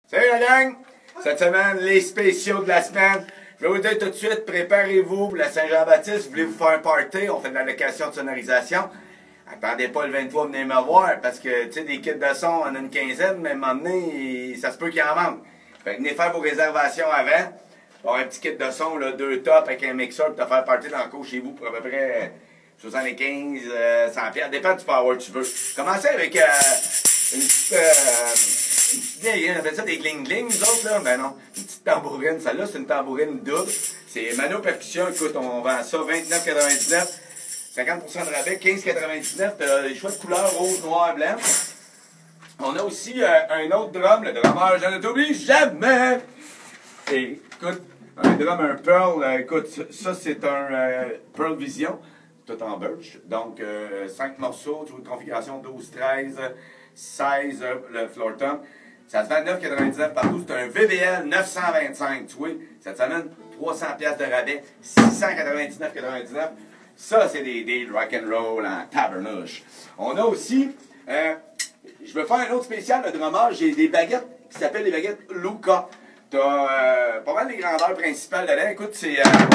Salut la gang! Cette semaine, les spéciaux de la semaine. Je vais vous dire tout de suite, préparez-vous pour la Saint-Jean-Baptiste. Vous voulez vous faire un party? On fait de la location de sonorisation. Attendez pas le 23, venez me voir, parce que, tu sais, des kits de son, on a une quinzaine, mais à un moment donné, ça se peut qu'il en manque. Fait que venez faire vos réservations avant. Avoir un petit kit de son, là, 2 tops avec un mixeur pour te faire party dans le cours chez vous pour à peu près 75, 100 piastres. Dépend du power que tu veux. Commencez avec une petite vieille, on appelle ça des gling-gling, nous autres, là. Ben non, une petite tambourine. Celle-là, c'est une tambourine double. C'est Mano Percussion. Écoute, on vend ça 29,99. 50% de rabais, 15,99. T'as les choix de couleurs rose, noir, blanc. On a aussi un autre drum, le drummer, je ne t'oublie jamais. Et écoute, un drum, un Pearl, écoute, ça c'est un Pearl Vision, tout en birch. Donc 5 morceaux, tu vois, configuration 12, 13, 16, le floor tom. Ça se vend 9,99 partout. C'est un VBL 925, tu vois. Cette semaine, 300$ de rabais, 699,99. Ça, c'est des rock'n'roll en tabarnouche. On a aussi, je veux faire un autre spécial de drummer. J'ai des baguettes qui s'appellent les baguettes Luca. T'as pas mal les grandeurs principales dedans. Écoute, c'est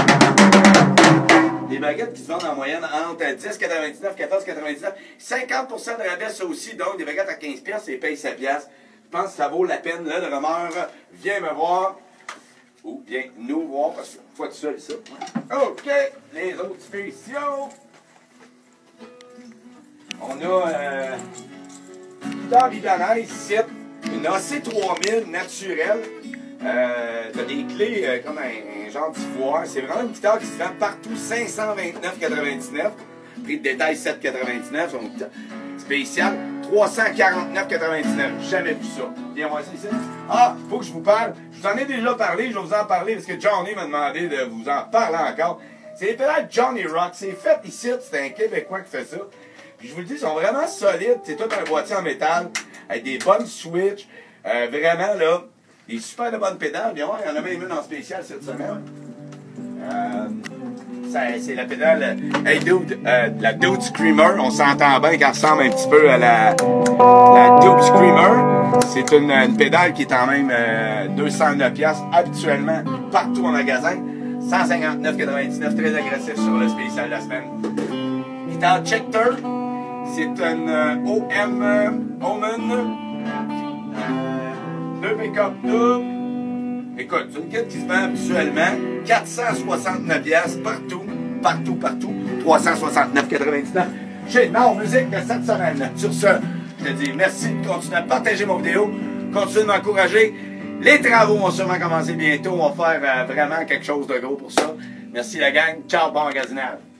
des baguettes qui se vendent en moyenne entre 10,99, 14,99. 50% de rabais, ça aussi. Donc, des baguettes à 15$, et paye 7$. Je pense que ça vaut la peine. Le drummer, viens me voir. Ou bien nous voir, parce que faut être seul, ça. OK, les autres spéciaux. On a une guitare Ibanez ici, une AC3000 naturelle. T'as des clés comme un genre d'ivoire. C'est vraiment une guitare qui se vend partout, 529,99. Prix de détail 7,99. Son spécial 349,99. Jamais vu ça. Viens voir ça ici. Ah, faut que je vous parle. Je vous en ai déjà parlé, je vais vous en parler parce que Johnny m'a demandé de vous en parler encore. C'est les pédales Johnny Rock. C'est fait ici, c'est un Québécois qui fait ça. Puis je vous le dis, ils sont vraiment solides. C'est tout un boîtier en métal avec des bonnes switches. Vraiment, là, des super de bonnes pédales. Bien, il y en a même une en spécial cette semaine. C'est la pédale Hey Dude, la Dude Screamer. On s'entend bien qu'elle ressemble un petit peu à la Dude Screamer. C'est une pédale qui est en même 209$ habituellement partout en magasin. 159,99$, très agressif sur le spécial de la semaine. Guitare Schecter, c'est une Omen. 2 pick-up double. Écoute, c'est une kit qui se vend habituellement 469$ partout. 369,99$. J'ai une musique de cette semaine. Sur ce, je te dis merci de continuer à partager mon vidéo. Continuez de m'encourager. Les travaux vont sûrement commencer bientôt. On va faire vraiment quelque chose de gros pour ça. Merci la gang. Ciao, bon magasinage.